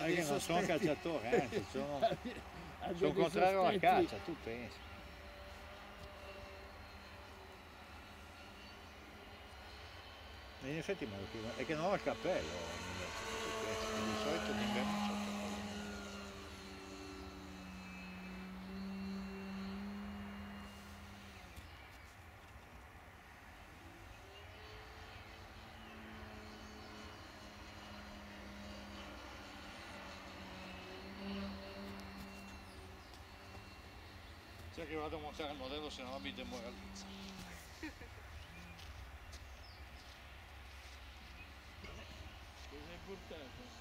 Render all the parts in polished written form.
che non sono calciatore, anzi, sono contrario alla calcia, tu pensi. E in effetti è che non ho il cappello, di solito d'inverno non c'ho il cappello. Cioè che vado a montare il modello, se no mi demoralizza. Cosa hai portato?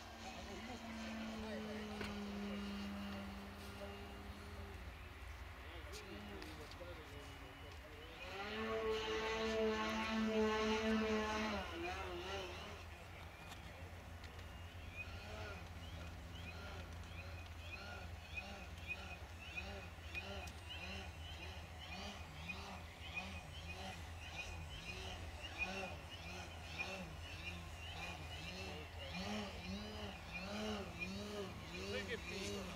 Che piccola!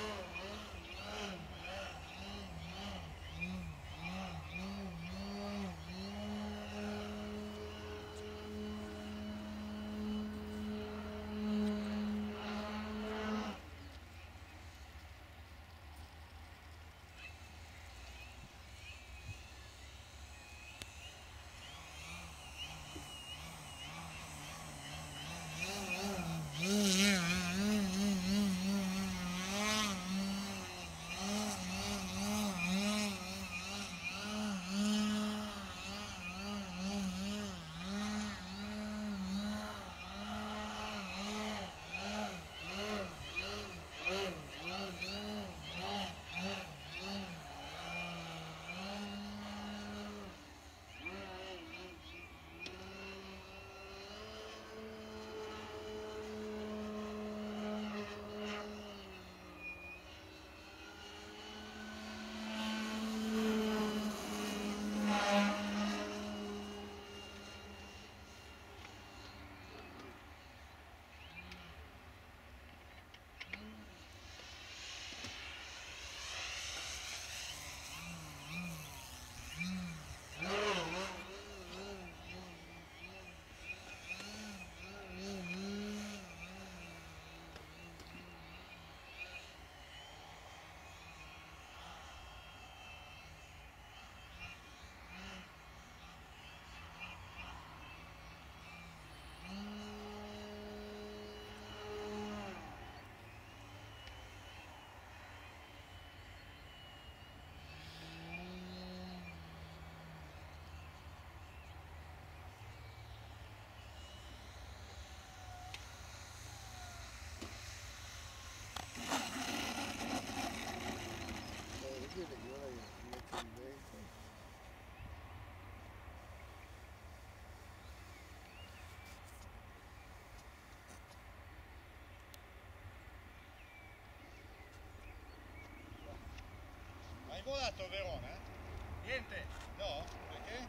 Hai volato a Verona? Niente! No? Perché?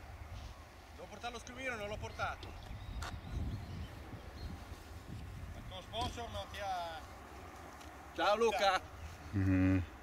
Devo portare lo scrivino, non l'ho portato. Il tuo sponsor non ti ha... Ciao Luca! Mm.